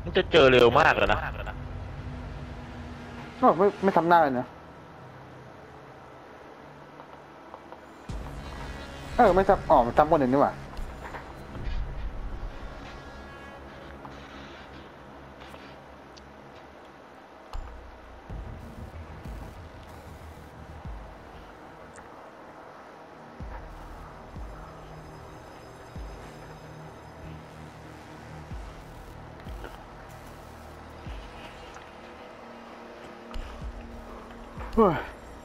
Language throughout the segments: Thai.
มันจะเจอเร็วมากเลยนะไม่ทำหน้าเลยนะไม่จำมันจำคนอื่นดีกว่าเฮ้ย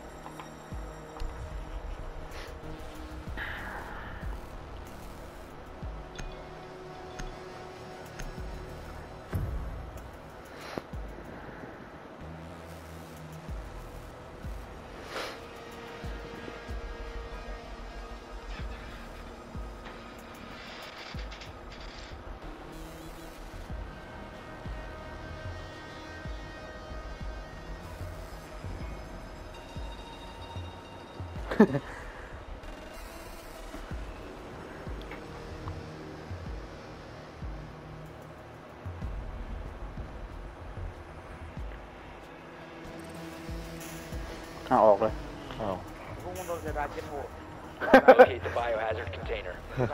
ออกเลยพวกมึงโดนเสียดายเจ็ดโห Locate the biohazard container.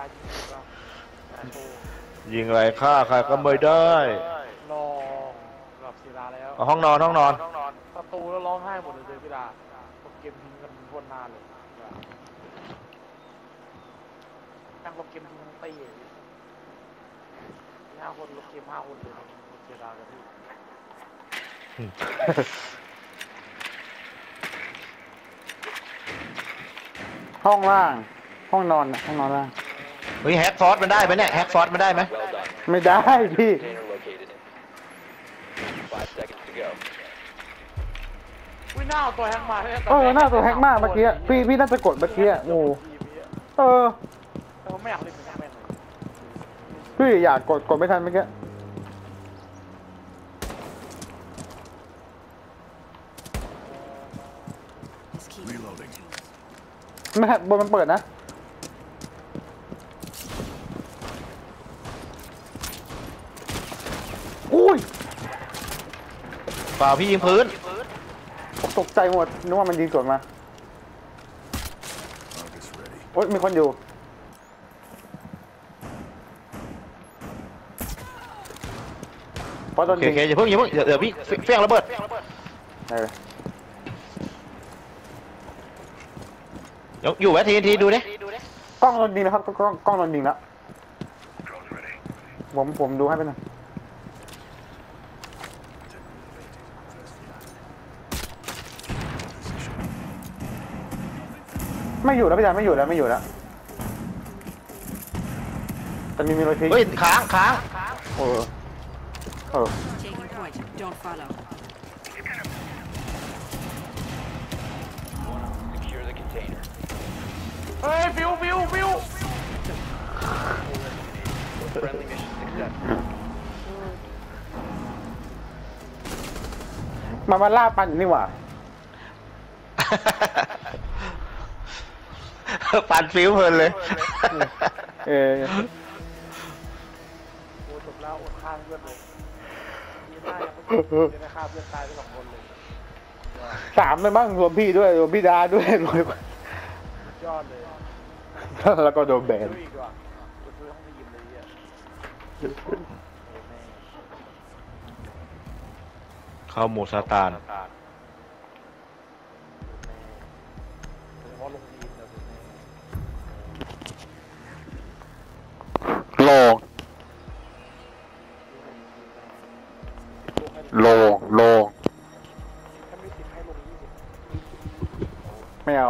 ยิงอะไรฆ่าใครก็ไม่ได้รอกับศิลาแล้วห้องนอนประตูแล้วร้องไห้หมดเลยศิลาผมเกมทิ้งกันทั่วหน้าเลยนั่งลบเกมทิ้งทั้งตี5 คนลบเกม5 คนเลยเสียดายกันพี่ห้องล่างห้องนอนล่างเฮ้ยแฮกฟอสมันได้ไหมเนี่ยแฮกฟอสมันได้ไหม Well done. ไม่ได้พี่ Container located. 5 seconds to go. หน้าตัวแฮกมาหน้าตัวแฮกมากเมื่อกี้พี่น่าจะกดเมื่อกี้โอ้แต่ผมไม่อยากเล่นเหมือนแม่งเลยพี่อยากกดไม่ทันเมื่อกี้ไม่บนมันเปิดนะอุ้ยเปล่าพี่ยิงพื้นตกใจหมดนึกว่ามันยิงสวนมาโอ๊ยมีคนอยู่โอเคอย่าเพิ่งเดี๋ยวพี่เฟี้ยงระเบิดอยู่แวะทีดูดิกล้องโดนยิงนะครับกล้องโดนยิงแล้วผมดูให้ไปหน่อยไม่อยู่แล้วพี่ชายไม่อยู่แล้วแต่มีรถทิ้งเฮ้ยค้าง Taking point. Don't follow. Secure the container. เฮ้ยฟิว Friendly mission success. มาล่าปันนี่หว่าปันฟิวเพลินเลยโอ้จบแล้วอดข้างเพื่อนเลยมีหน้ายังไม่จบจะได้ฆ่าเพื่อนตายไป2 คนเลย 3เลยบ้างรวมพี่ด้วยรวมพี่ดาด้วยรวมยอดเลยแล้วก็โดนแบนอีกว่ะซื้อห้องทีมเลยอ่ะเข้าโหมดซาตานโลไม่เอา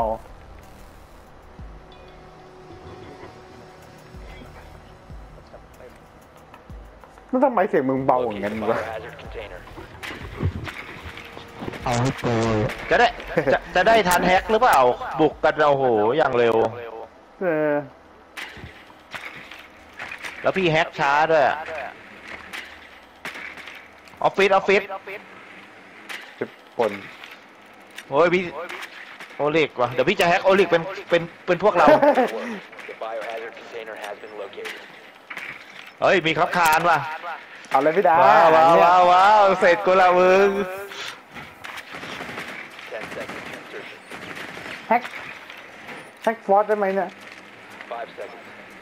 แล้วทำไมเสียงมึงเบาอย่างนั้นวะเอาให้โตจะได้ทันแฮกหรือเปล่าบุกกันโอ้โหอย่างเร็วแล้วพี่แฮกช้าด้วยออฟฟิศ 10 คนโอ้ยพี่โอลิกว่ะเดี๋ยวพี่จะแฮกโอลิกเป็นพวกเราเฮ้ยมีครับคานว่ะเอาเลยพี่ดาว้าวเสร็จกูละมึง 10 seconds to insertion. แฮกฟอร์สได้ไหมเนี่ย 5 seconds.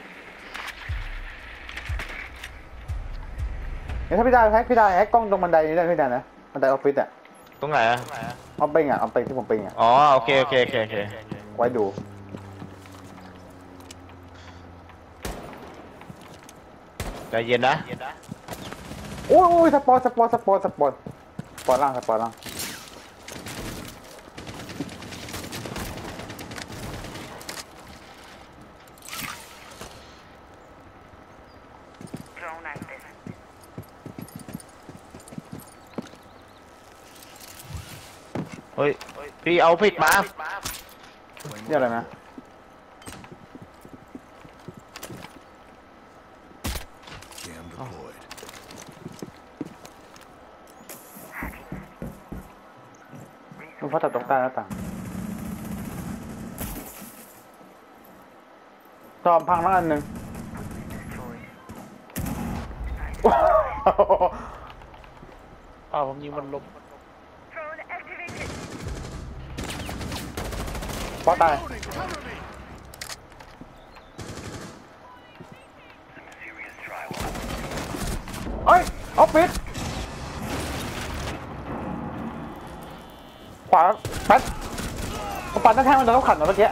เนี่ยถ้าพี่ดาแฮกกล้องตรงบันไดนี้ได้พี่ดานะบันไดออฟฟิศอ่ะตรงไหนอะเอาไปอ่ะเอาไปที่ผมไปอ่ะอ๋อโอเคไว้ดูใจเย็นนะโอ้ยสปอร์ล่างเฮ้ยพี่เอาผิดมาเนี่ยอะไรนะ Cam deployed. มันพัดตัดตรงใต้หน้าต่างจอมพังแล้วอันหนึ่งผมยิงมันล้มปอตาย เอ้ยออฟฟิศขวาปัดปัดหน้าแท่งมันโดนเขาขัดมาเมื่อกี้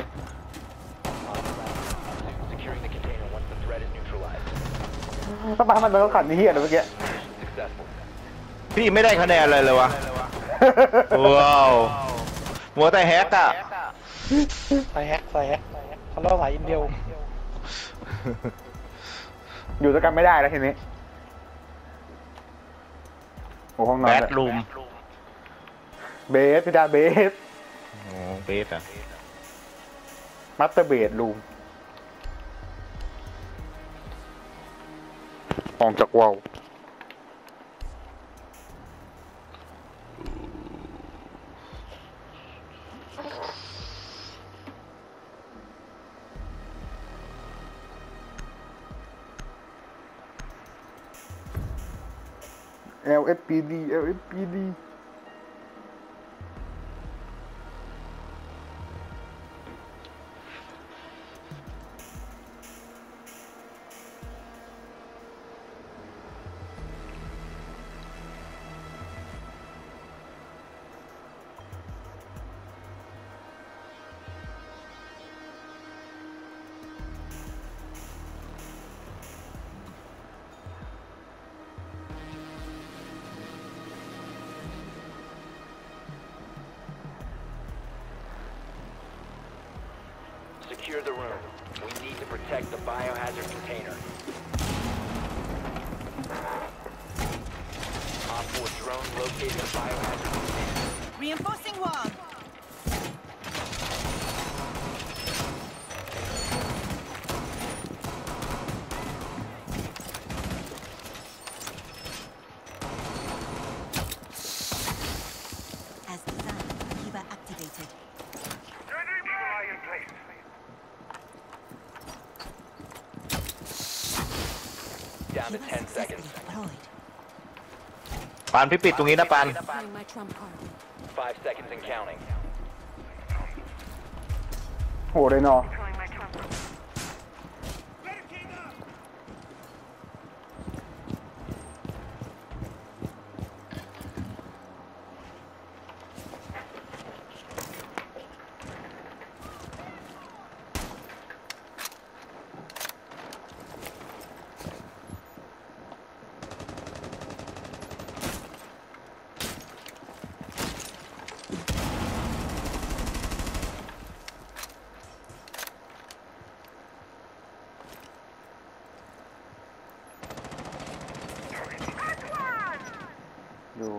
Securing the container once the threat is neutralized. ถ้าปัดให้มันโดนเขาขัดนี่เหี้ยเลยเมื่อกี้ Successful. พี่ไม่ได้คะแนนเลยเลยวะว้าวหัวแต่แฮกอะใส่แฮกเขาเล่าสายอินเดียวอยู่ด้วยกันไม่ได้แล้วทีนี้โอ้ห้องนอแบนดรูมเบสพี่ดาเบสโอ้เบสอะมัตเตอร์เบสรูมออกจากวอลLSPD 'Secure the room. We need to protect the biohazard container. Op 4 drone located a biohazard container. Reinforcing wall. As designed, Kiva activated. Down to 10 seconds. Deployed. ปานพี่ปิดตรงนี้นะปาน Deploying my trump card. 5 seconds and counting. โหเลยนอ อยู่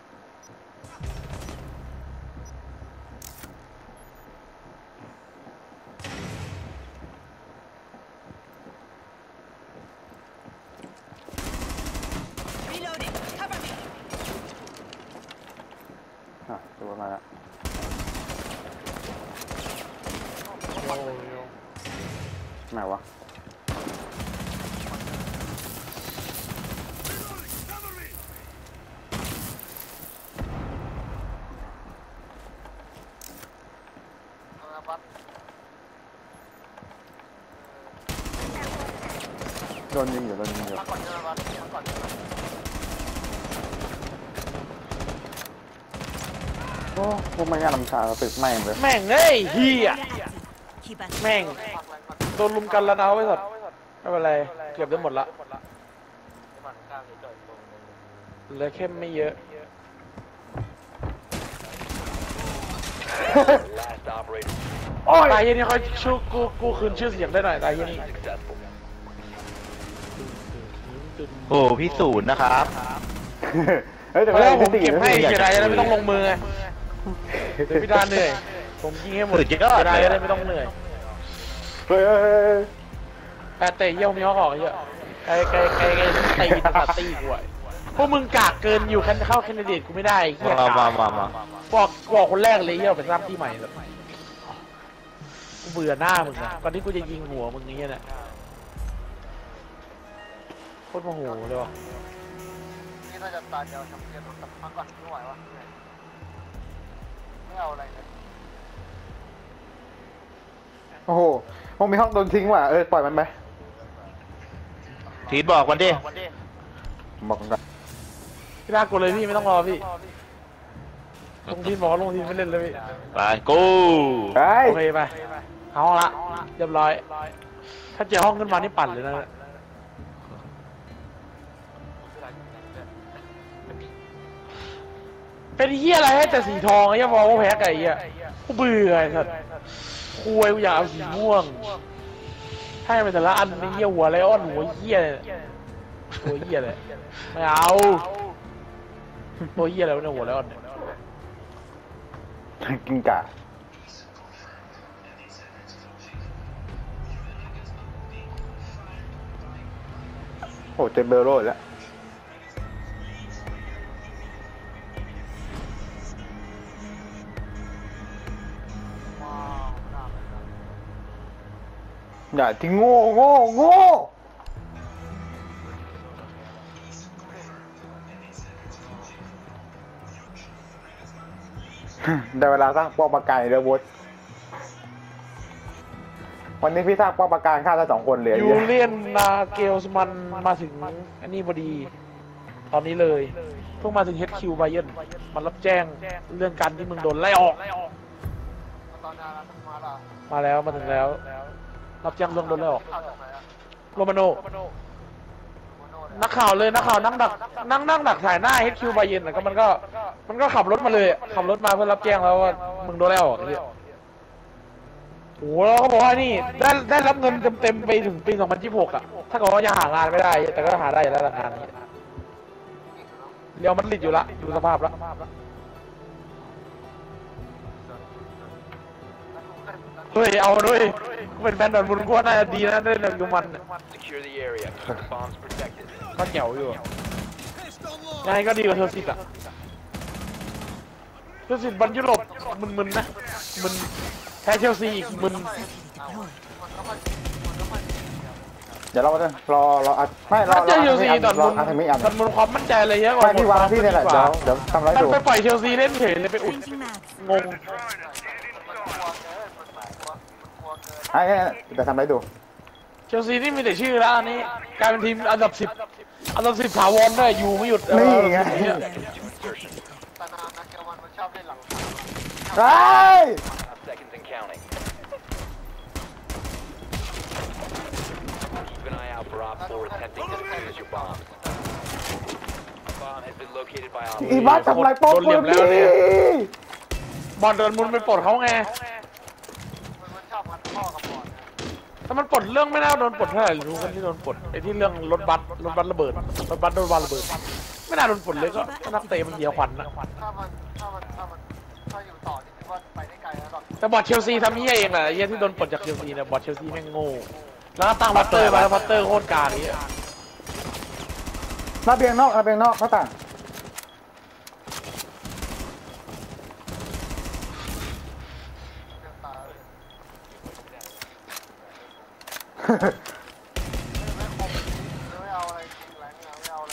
Reloading. Cover me. ตัวมาแล้วไหนวะโดนยิงอยู่โดนยิงอยู่มาก่อนเจอมาก่อนเจอโอ้พวกไม่งานลำชาตึกแม่งเลยแม่งเอ้ยเฮีย Keep us แม่งโดนลุมกันแล้วนะไอ้สัตว์ไม่เป็นไรเกือบได้หมดละเหลือแค่ไม่เยอะ Last operator โอ้ยตายเหี้ยนี่เขาชื่อกูคืนชื่อเสียงได้หน่อยตายเหี้ยนี่ successful. โอ้พี่ศูนย์นะครับเฮ้ยแต่เพราะไม่ว่าผมได้เก็บให้ตีนะเสียดายจะได้ไม่ต้องลงมือไงเดี๋ยวพี่ดาเหนื่อยผมยิงให้หมดเสียดายจะได้ไม่ต้องเหนื่อยเฮ้ยแต่เตะเยี่ยวมีเขาออกเยอะไกลตีตัดตีกูไอ้พวกมึงกากเกินอยู่คันเข้าแคนดิเดตกูไม่ได้เฮียมาบอกคนแรกเลยเฮียไปสร้างที่ใหม่แบบกูเบื่อหน้ามึงนะตอนที่กูจะยิงหัวมึงนี้เนี่ยโคตรโมโหเลยว่ะนี่น่าจะตาเดียวแชมเปี้ยนแต่พักก่อนไม่ไหววะไม่เอาอะไรเลยโอ้โหคงมีห้องโดนทิ้งว่ะปล่อยมันไปทีดบอกมันดิบอกกันพี่น่ากลัวเลยพี่ไม่ต้องรอพี่ลงทีมบอกว่าลงทีมไม่เล่นเลยพี่ไปกูเฮ้ยโอเคไปเอาห้องละเรียบร้อยถ้าเจอห้องขึ้นมานี่ปั่นเลยนะเป็นเฮียอะไรให้แต่สีทองไอ้เหี้ยมองว่าแพ้ไก่เหี้ยกูเบื่อไอ้สัสคุยกูอยากเอาสีม่วงให้ไปแต่ละอันนี่เหี้ยหัวไรอ้อนหัวเหี้ยหัวเหี้ยเลยไม่เอาตัวเหี้ยอะไรวะเนี่ยหัวไรอ้อนเนี่ยกินกะโอ้เจอเบอร์โร่แล้วอย่าที่โง่ได้เวลาสร้างป้อมปราการแล้ววดวันนี้พี่สร้างป้อมปราการฆ่าได้2 คนเหลือยูเลียนนาเกลส์มันมาถึงอันนี้พอดี ตอนนี้เลยเพิ่งมาถึง HQ ไบเยนมันรับแจ้งเรื่องการที่มึงโดนไล่ออกตอนนั้นมาละมาแล้วมาถึงแล้ว รับแจ้งเรื่องโดนไล่ออกข่าวจากไหนอะโรมาโนนักข่าวเลยนักข่าวนั่งดักถ่ายหน้า HQ ไบเยนแล้วก็มันก็ขับรถมาเลยขับรถมาเพื่อรับแจ้งแล้วว่ามึงโดนไล่ออกเนี่ยโอ้โหแล้วเขาบอกว่านี่ได้รับเงินเต็มๆไปถึงปี 2026 อ่ะ ถ้าเกิดว่ายังหางานไม่ได้ แต่ก็หาได้อยู่แล้วงานนี้เรียวมันลิดอยู่ละดูสภาพละเฮ้ยเอาด้วยกูเป็นแฟนดอนบุญกูว่าน่าจะดีนะได้เรื่องดูมัน Secure the area. Keep the bombs protected. ก็เหี่ยวอยู่ยังไงก็ดีกว่าเทอร์ซิตอ่ะเทอร์ซิตบอลยุโรปมึนๆนะมึนแพ้เชลซีอีกมึนเดี๋ยวเราจะรออัดไม่รอถ้าเจอเชลซีดอนมุนอัดไม่อัดดอนมุนความมั่นใจเลยเยอะกว่าไม่พี่วางที่นี่แหละเดี๋ยวทำไรมันดูไปปล่อยเชลซีเล่นเฉยเลยไปอุด changing mags. งงไอ้จะทำไรดูเชลซีนี่มีแต่ชื่อแล้วอันนี้กลายเป็นทีมอันดับ 10 ถาวรด้วยอยู่ไม่หยุดนี่ไง Area is activated. ตานานนะแกวันมันชอบเล่นหลังไอ้ Seconds and counting. Keep an eye out for Op 4 attempting to defuse your bomb. Bomb has been located by Op อีบ้าทำไรโป๊ะปืนพี่บอลโดนมุนไปปลดเขาไงมันชอบมันพ่อกับบอลถ้ามันปลดเรื่องไม่น่าโดนปลดเท่าไหร่รู้กันที่โดนปลดไอ้ที่เรื่องรถบัสระเบิดรถบัสโดนวางระเบิดไม่น่าโดนปลดเลยก็นักเตะมันเหี่ยวขวัญนะถ้าอยู่ต่อนี่คือว่าไปได้ไกลแล้วหรอกแต่บอดเชลซีทำเหี้ยเองแหละไอ้เหี้ยที่โดนปลดจากเชลซีเนี่ยบอดเชลซีแม่งโง่แล้วก็ตั้งพัตเตอร์มาแล้วพัตเตอร์โคตรกานี้ยระเบียงนอกหน้าต่างไม่เอาอะไรจริงแรงไม่เอาอะไร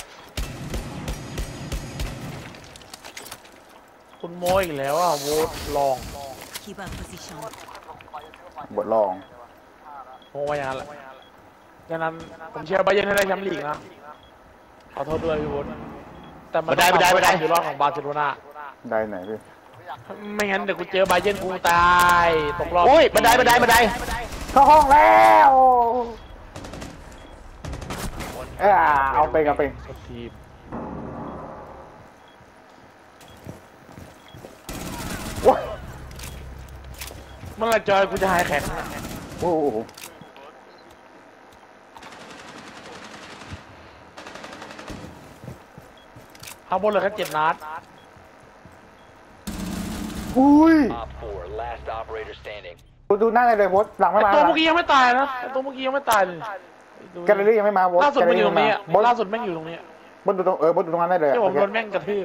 คุณโมอีกแล้วอ่ะโวตลอง Keep our position. บทลองโมไว้ยังไงล่ะฉะนั้นผมเชียร์ไบาเยิร์นให้ได้แชมป์ลีกนะขอโทษด้วยพี่วุฒิแต่มันได้อยู่รอบของบาร์เซโลนาได้ไหนพี่ไม่งั้นเดี๋ยวกูเจอบาเยิร์นกูตายตกรอบอุ้ยบันไดเข้าห้องแล้วเอาไปเอาไปทีมโอ้ยเมื่อไรจอยกูจะหายแข็งโอ้โหข้างบนเหลือแค่7 นัดอุ้ย Op 4, last operator standing. ดูหน้าเลยโบสหลังไม่ไอมาตัวเมื่อกี้ยังไม่ตายนะไอตัวเมื่อกี้ยังไม่ตายเลยแกลเลอรี่ยังไม่มาโบสล่าสุดมันอยู่ตรงนี้บอสล่าสุดแม่งอยู่ตรงนี้บอสดูตรงบอสดูตรงนั้นได้เลยที่ผมโดนแม่งกระทืบ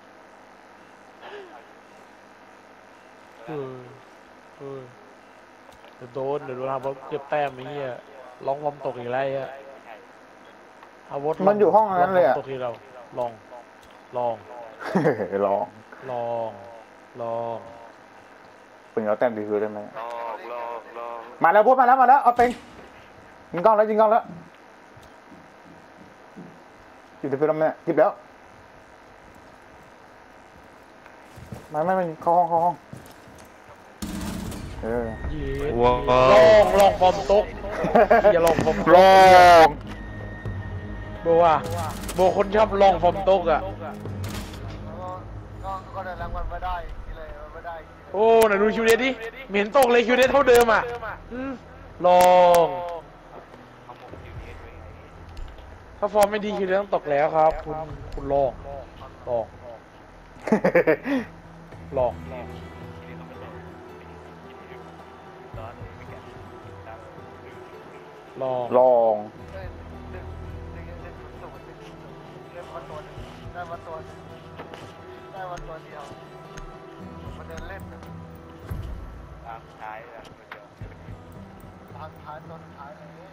เดี๋ยวโดนนะเพราะเก็บแต้มไอ้เหี้ยร้องความตกอีกแล้วไอ้เหี้ยอาวุธมันอยู่ห้องนั้นเลยอะตกที่เราลองลอง เป็นเอาแต้มดีคือได้ไหมมาแล้วโบสมาแล้วเอาเป็นยิงกล้องแล้วหยิบไปแล้วแม่หยิบแล้วไม่เข้าห้องยีว้าลองฟอร์มตกอย่าลองฟอร์มตกลองโบว่าโบคนชอบลองฟอร์มตกอ่ะก็ได้รางวัลมาได้เลยมาได้โอ้ไหนดูคิวเดสดิเหม็นตกเลยคิวเดสเท่าเดิมอ่ะลองถ้าฟอร์มไม่ดีคิวเดสต้องตกแล้วครับคุณลองลองได้มาตัวเดียวมาเดินเล่นทางท้ายตัวเดียวทางท้ายตัวสุดท้ายเลย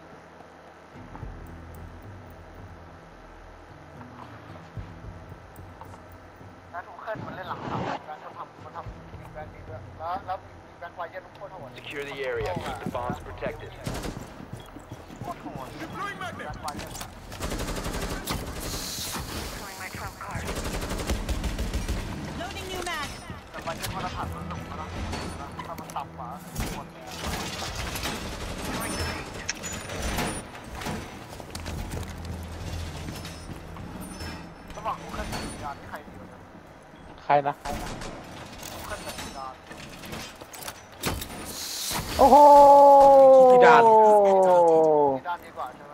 การถูกเคลื่อนมันเล่นหลังเสาการทำมีแบงค์ดีด้วยแล้วมีแบงค์ไวเย็นทุกคนทั้งหมด Secure the area. Keep the bombs protected. โคตรโหดแบงค์ไวเย็น Loading new mag. แต่ไวเย็นมาตรฐานมันสูงนะถ้ามันต่ำกว่าหมดระหว่างคู่เคลื่อนกับสัญญาณที่ใครดีกว่ากันใครนะคู่เคลื่อนกับสัญญาณโอ้โหที่ด่านด้านดีกว่าใช่ไหม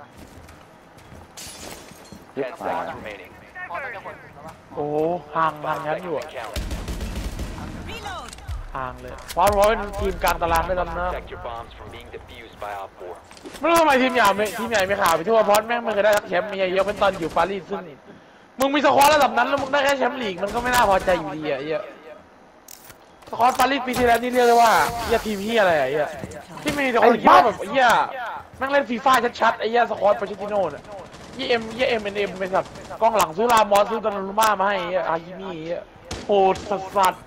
10 seconds remaining. พอจะหมดแล้วป่ะโอ้ห่างงั้นอยู่ And count. Reload. ห่างเลยเพราะเป็นทีมกลางตารางไม่ลำนะ Protect your bombs from being defused by Op 4. ไม่รู้ทำไมทีมใหญ่ไม่ข่าวไปทั่วเพราะแม่งไม่เคยได้แชมป์มีเยอะเป็นตอนอยู่ปารีสซึ่งมึงมีสควอตระดับนั้นแล้วมึงได้แค่แชมป์ลีกมันก็ไม่น่าพอใจอยู่ดีอ่ะไอ้เหี้ยสควอตปารีสปีที่แล้วนี่เรียกได้ว่าเหี้ยทีมเหี้ยอะไรอ่ะไอ้เหี้ยที่มีแต่คนคิดว่าแบบไอ้เหี้ยแม่งเล่นฟีฟ่าชัดๆไอ้เหี้ยสควอตปาชิติโน่เนี่ยยี่เอ็มเป็นแบบกองหลังซื้อรามอสซื้อดอนรูม่ามาให้ไอ้เหี้ยอากิมี่ไอ้เหี้ยโหดสัส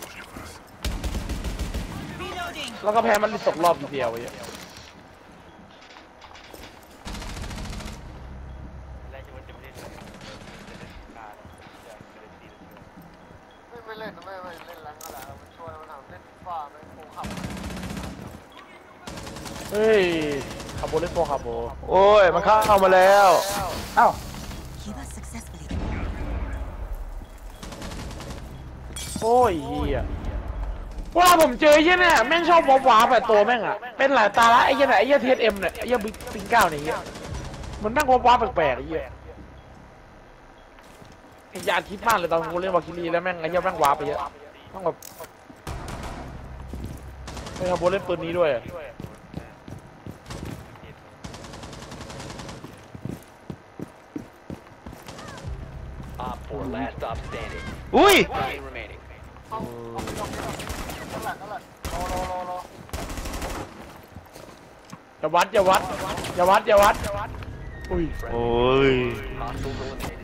Reloading. แล้วก็แพ้มันตกรอบทีเดียวไอ้เหี้ยไม่เล่นไม่เล่นแรงอะไรมันช่วยมันทำเล่นฟ้าไม่โคขับเฮ้ยคาโบเล่นตัวคาโบโอ้ยมันเข้ามาแล้วเอ้า Kiva successfully. โอ้ยเหี้ยว่าผมเจอไอ้เหี้ยเนี่ยแม่งชอบว้าแบบตัวแม่งอ่ะเป็นหลายตาละไอ้เหี้ยเนี่ยไอ้เหี้ยTSMเนี่ยไอ้เหี้ยปิงเก้าเนี่ยไอ้เหี้ยมันแม่งว้าแปลกๆไอ้เหี้ยไอ้ยาคิดมากเลยตอนกูเล่นวาคิรีแล้วแม่งไอ้เหี้ยแม่งว้าไปเยอะต้องแบบไอ้คาโบเล่นปืนนี้ด้วย Op 4, last stop standing. อุ้ย Nine remaining. นั่นแหละรออย่าวัดอุ้ยโอ้ย Hostiles eliminated.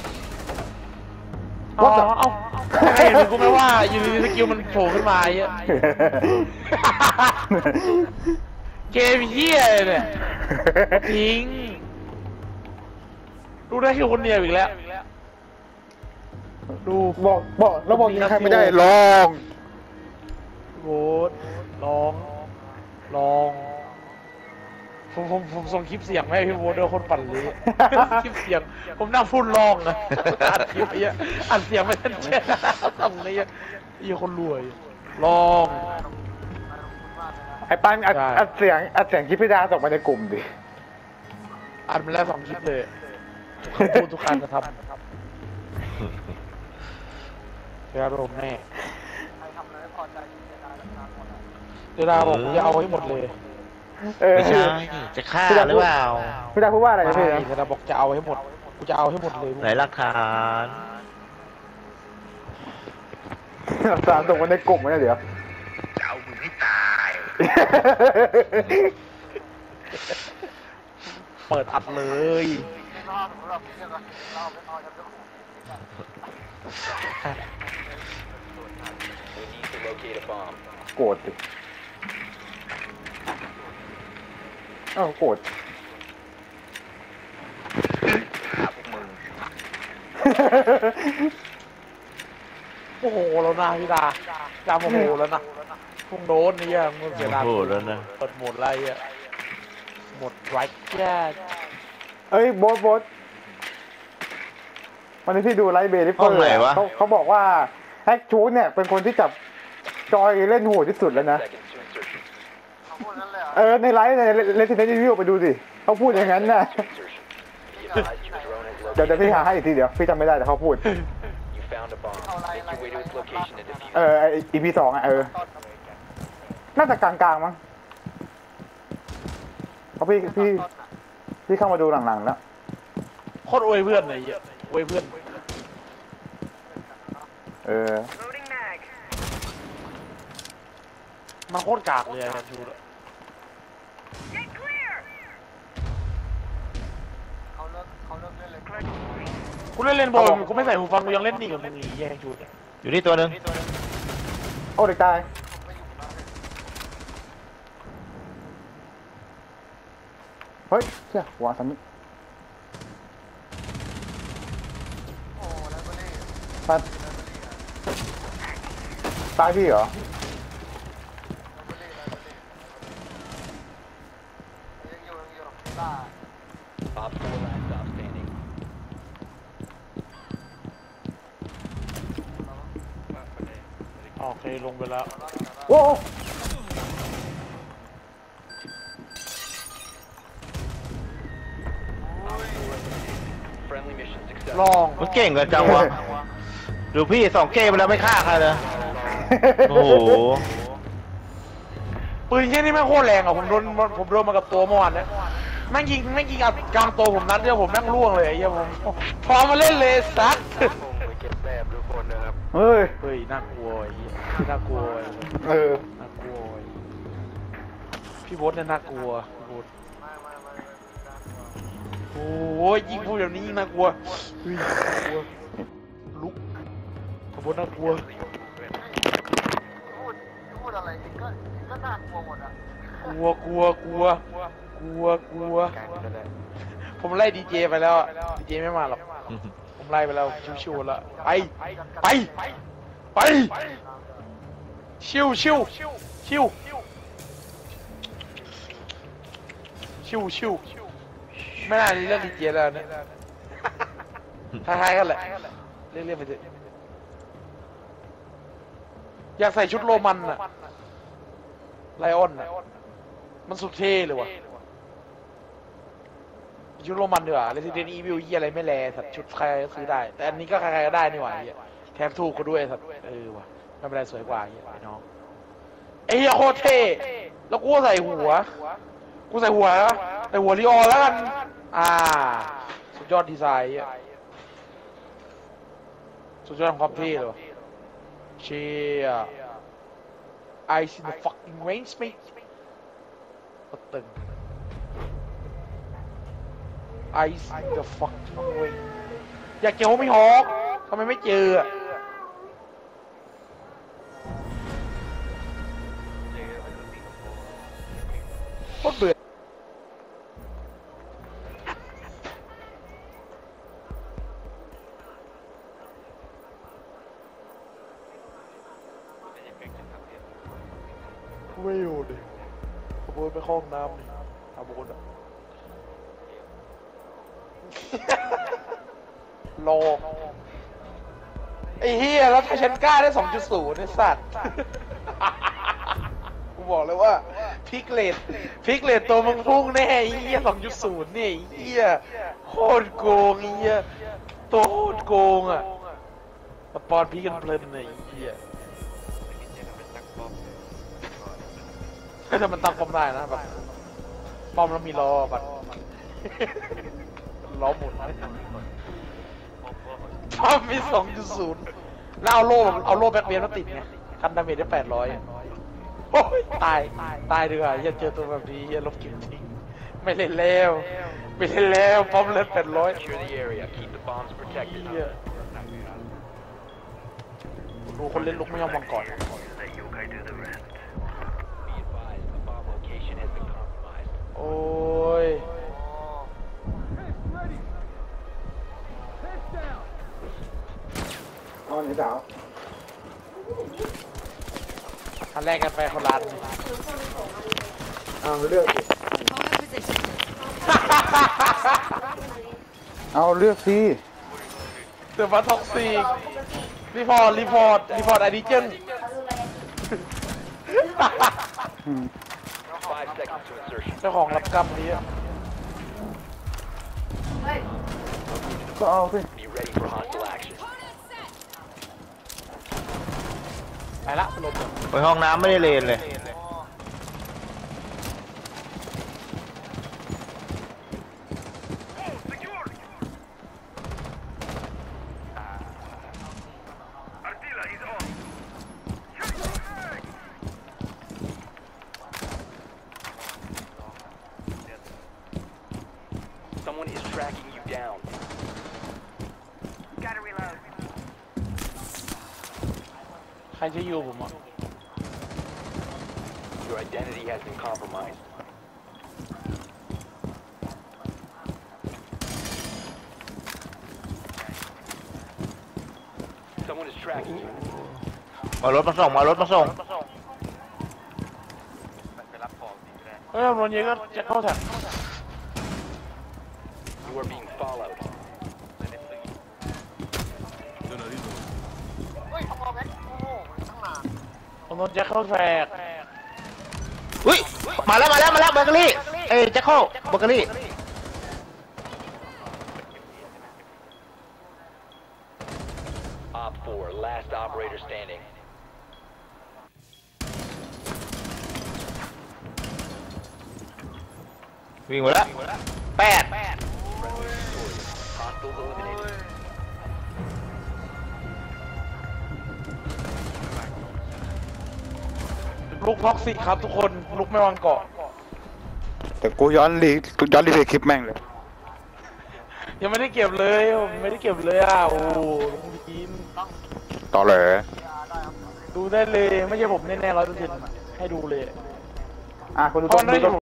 เอาไอ้เห็นกูไม่ว่าอยู่ดีสกิลมันโผล่ขึ้นมาไอ้เหี้ยเกมเฮียเนี่ยจริงดูได้แค่คนเดียวอีกแล้วดูบอกแล้วบอกยิงใครไม่ได้ลองโหวตลองผมส่งคลิปเสียงให้พี่โวตด้วยคนปั่นเลยคลิปเสียงผมนั่งพูดลองนะอัดคลิปไอ้เหี้ยอัดเสียงไม่ทันเช่ทำไงอ่ะไอ้คนรวยลองไอ้ปันอัดเสียงคลิปพิดาส่งมาในกลุ่มดิอัดมาแล้ว2 คลิปเลยคำพูดทุกการกระทำเสียอารมณ์แน่ใครทำอะไรไม่พอใจเสียดายทั้งหมดอ่ะเดี๋ยวดาบอกจะเอาให้หมดเลยไม่ใช่จะฆ่าหรือเปล่าพิดาพูดว่าอะไรไม่นะพี่นะเดี๋ยวดาบอกจะเอาให้หมดกูจะเอาให้หมดเลยไหนหลักฐานสารส่งมาในกลุ่มนะเดี๋ยวจะเอามึงให้ตายเปิดอัดเลยรอบสำหรับเนี่ยเราไม่พอจะต้อง We need to locate a bomb. โกรธดิอ้าวโกรธโอ้โหแล้วนะพี่ดาจำโอ้โหแล้วนะพุ่งโดนนี่ยังมึงเสียดายโอ้โหแล้วนะเปิดโหมดอะไรอ่ะโหมดไรแย่เอ้ยโบสวันนี้พี่ดูไลฟ์เบย์ที่เปิห้องไหนวะเขาบอกว่าแฮกชูเนี่ยเป็นคนที่จับจอยเล่นโหดที่สุดแล้วนะ Seconds to insertion. เขาพูดนั้นเลยเหรอในไลฟ์ในResident Evil ไปดูสิเขาพูดอย่างนั้นนะ To insertion. Be advised your drone has เดี๋ยว located. พี่หาให้อีกทีเดี๋ยวพี่จำไม่ได้แต่เขาพูด You found a bomb. Make your way to its location and defuse. EP 2อ่ะน่าจะกลางๆมั้งเพราะพี่เข้ามาดูหลังๆแล้วโคตรอวยเพื่อนเลยอ่ะอวยเพื่อน มันโคตรกากเลยอะดูแล้วเขาเลิกเล่นเลยกูเล่นบอลกูไม่ใส่หูฟังกูยังเล่นนี่กับมึงอีแย่งชุดอยู่นี่ตัวหนึงโอ้เด็กตายเฮ้ยเชี่ยหัวสามิโอ้แล้วก็นี่ปัดตายพี่เหรอยังอยู่บ้า Op 4 last stop standing. โอเคลงไปแล้วโอ้ Friendly mission ล successful. องมันเก่งกันจังวะดูพี่2 เกมไปแล้วไม่ฆ่าใครเลยโอ้โหปืนแค่นี้แม่งโคตรแรงอ่ะผมโดนมากับตัวเมื่อวานเนี่ยแม่งยิงอัดกลางตัวผมนัดเดียวผมแม่งร่วงเลยไอ้เหี้ยผมพอมาเล่นเลยซัดเฮ้ยเฮ้ยน่ากลัวไอ้เหี้ยน่ากลัวไอ้เหี้ย น่ากลัวไอ้พี่โบ๊ทเนี่ยน่ากลัวพี่โบ๊ทโอ้ยยิงพูดแบบนี้ยิงน่ากลัวเฮ้ยน่ากลัวลุกพี่โบ๊ทน่ากลัวพูดอะไรก็น่ากลัวหมดอ่ะกลัวผมไล่ดีเจไปแล้วดีเจไม่มาหรอกผมไล่ไปแล้วชิวๆแล้วไปชิวไม่น่าเรื่องดีเจแล้วเนี่ยคล้ายๆกันแหละเรียกไปเถอะอยากใส่ชุดโรมันน่ะไลออนน่ะมันสุดเท่เลยว่ะชุดโรมันดีกว่า Resident Evil ยี่อะไรไม่แลสัตว์ชุดใครก็ซื้อได้ แต่อันนี้ก็ใครๆก็ได้นี่หว่าแถมถูกก็ด้วยสัตว์ว่ะไม่เป็นไรสวยกว่าไอ้น้องไอ้เหี้ยโคตรเท่แล้วกูใส่หัวลีออนแล้วกันสุดยอดดีไซน์สุดยอดของความเท่เลยว่ะเชียIce in the fucking range mate ก็ตึง Ice in the fucking range อยากเจอโฮมี่ฮอคทำไมไม่เจออะโคตรไม่อยู่ดิขบวนไปเข้าห้องน้ำดิอาโบนอะ โลไอ้เฮียแล้วถ้าฉันกล้าได้ 2.0 ไอ้สัตว์ กูบอกเลยว่าพิกเลตตัวมึงพุ่งแน่ไอ้เฮีย 2.0 เนี่ยไอ้เฮียโคตรโกงไอ้เฮียตัวโคตรโกงอ่ะมาปอนพี่กันเพลินเลยไอ้เฮียถ้ามันตั้งป้อมได้นะแบบป้อมแล้วมีล้อแบบ ล้อหมุนป้อมมี 2.0 แล้วเอาโล่แบ็คเบียนมาติดไงกันดาเมจได้ 800 โอ้ยตายดีกว่าอย่าเจอตัวแบบนี้อย่าลบกินทิ้งไม่เล่นแล้วป้อมเลือด 800 Secure the area. Keep the bombs protected. เหี้ยดูคนเล่นลุกไม่ยอมวางก่อน Be advised, the bomb location has been compromised. โอ้ยอันแรกกันไปคนละอัน Opponent position. เอาเลือกสิเดี๋ยวมาท็อกซีรีพอร์ตไอดิเจน 5 seconds to insertion. เจ้าของรับกรรมนี้ก็เอาสิ Be ready for hostile action. ไปละไปลมไปห้องน้ำไม่ได้เลนเลย Someone is tracking you down. ใครจะอยู่ผมอ่ะ Your identity has been compromised. Someone is tracking you. มารถมาส่งเฮ้ยโดนยิงก็จะเข้าแถบ You are being followed. ผมโดนแจ็คเข้าแทรกอุ้ย มาแล้วเบเกอรี่ เอ้ยแจ็คโคเบเกอรี่ Op 4, last operator standing. วิ่งมาแล้ว8 Hostiles eliminated. ลุกท็อกซิกครับทุกคนลุกไม่วางเกาะแต่กูย้อนรีเพย์คลิปแม่งเลยยังไม่ได้เก็บเลยผมไม่ได้เก็บเลยอ่ะโอ้ลุงพีนต่อเลยดูได้เลยไม่ใช่ผมแน่ๆ100%ให้ดูเลยอ่ะคุณดูเพราะต้นนั่นอยู่